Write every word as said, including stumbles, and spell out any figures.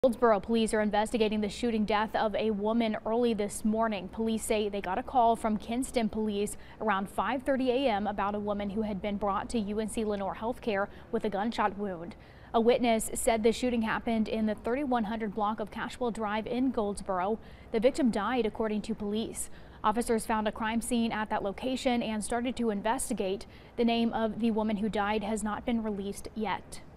Goldsboro police are investigating the shooting death of a woman early this morning. Police say they got a call from Kinston Police around five thirty a m about a woman who had been brought to U N C Lenoir Healthcare with a gunshot wound. A witness said the shooting happened in the thirty-one hundred block of Cashwell Drive in Goldsboro. The victim died, according to police. Officers found a crime scene at that location and started to investigate. The name of the woman who died has not been released yet.